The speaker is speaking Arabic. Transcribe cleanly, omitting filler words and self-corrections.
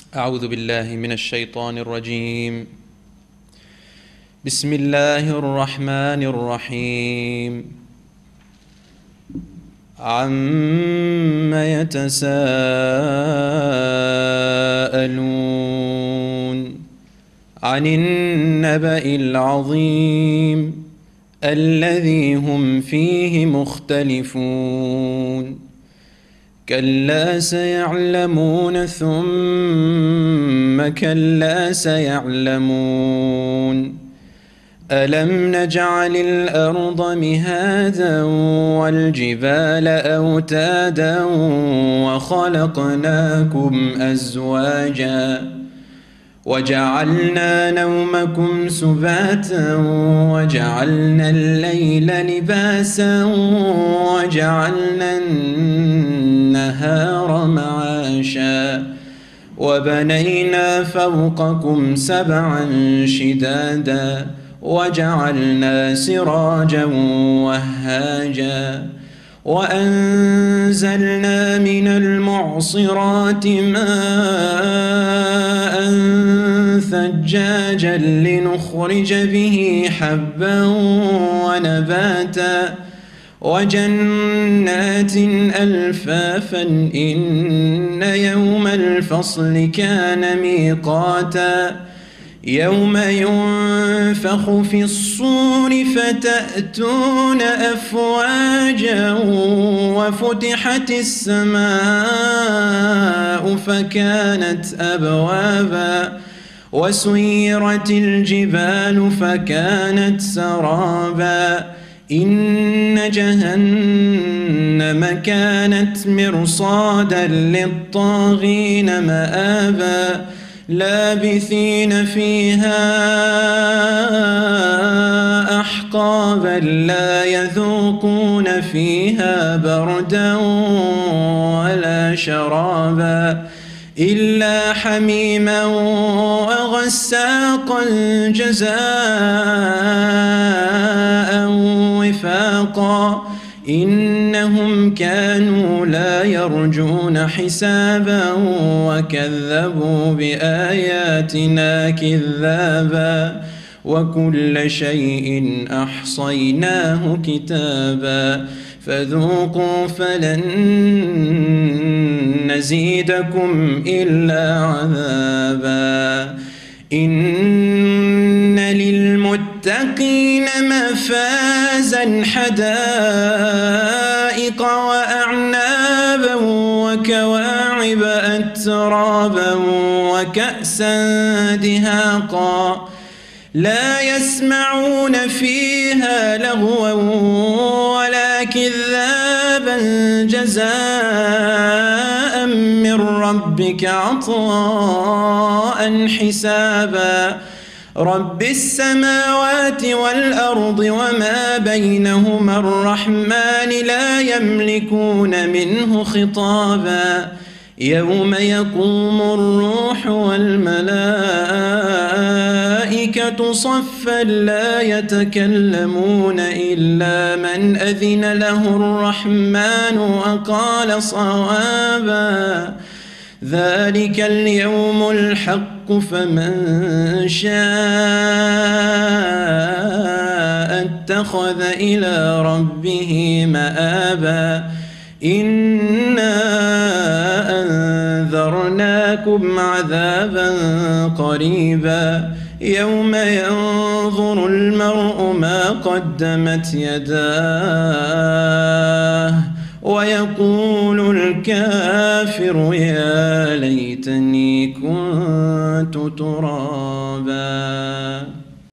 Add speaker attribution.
Speaker 1: أعوذ بالله من الشيطان الرجيم. بسم الله الرحمن الرحيم. عم يتساءلون عن النبأ العظيم الذي هم فيه مختلفون كلا سيعلمون ثم كلا سيعلمون ألم نجعل الأرض مهادا والجبال أوتادا وخلقناكم أزواجا وجعلنا نومكم سباتا وجعلنا الليل لباسا وجعلنا النهار معاشا وبنينا فوقكم سبعا شدادا وجعلنا سراجا وهاجا وأنزلنا من المعصرات ماء ثجاجا لنخرج به حبا ونباتا وجنات ألفافا إن يوم الفصل كان ميقاتا يوم ينفخ في الصور فتأتون أفواجا وفتحت السماء فكانت أبوابا وسيرت الجبال فكانت سرابا إن جهنم كانت مرصادا للطاغين مآبا لابثين فيها أحقابا لا يذوقون فيها بردا ولا شرابا إلا حميما وغساقا جزاء وفاقا إنهم كانوا لا يرجون حسابا وكذبوا بآياتنا كذابا وكل شيء أحصيناه كتابا فذوقوا فلن نزيدكم إلا عذابا إن للمتقين مفازا حدائق وأعنابا وكواعب أترابا وكأسا دهاقا لا يسمعون فيها لغوا ولا كذابا جزاء من ربك عطاء حسابا رب السماوات والأرض وما بينهما الرحمن لا يملكون منه خطابا يوم يقوم الروح والملائكة صفا لا يتكلمون إلا من أذن له الرحمن وقال صوابا ذلك اليوم الحق فمن شاء اتخذ إلى ربه مآبا إنا أنذرناكم عذابا قريبا يوم ينظر المرء ما قدمت يداه ويقول الكافر يا ليتني كنت ترابا.